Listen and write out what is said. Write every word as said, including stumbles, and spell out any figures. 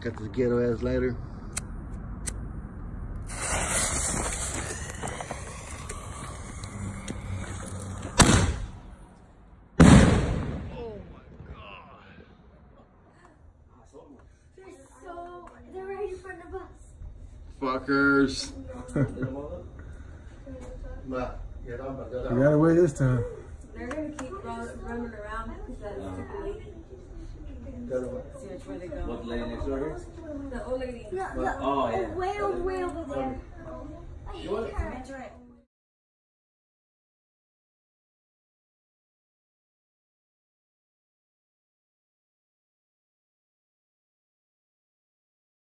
Got this ghetto ass lighter. So, they're right in front of us. Fuckers. We got away this time. They're gonna keep run, running around because that's super lady. See which way they go. What lady next door here? The old lady. Oh, yeah. Way over, way over there. You want it? That's right.